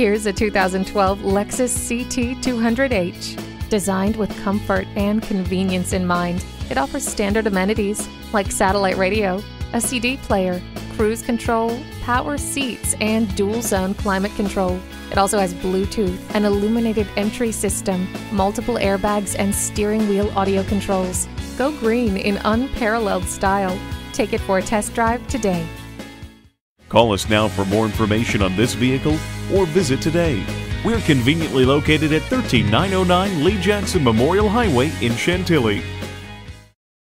Here's a 2012 Lexus CT200H. Designed with comfort and convenience in mind, it offers standard amenities like satellite radio, a CD player, cruise control, power seats, and dual-zone climate control. It also has Bluetooth, an illuminated entry system, multiple airbags, and steering wheel audio controls. Go green in unparalleled style. Take it for a test drive today. Call us now for more information on this vehicle or visit today. We're conveniently located at 13909 Lee Jackson Memorial Highway in Chantilly.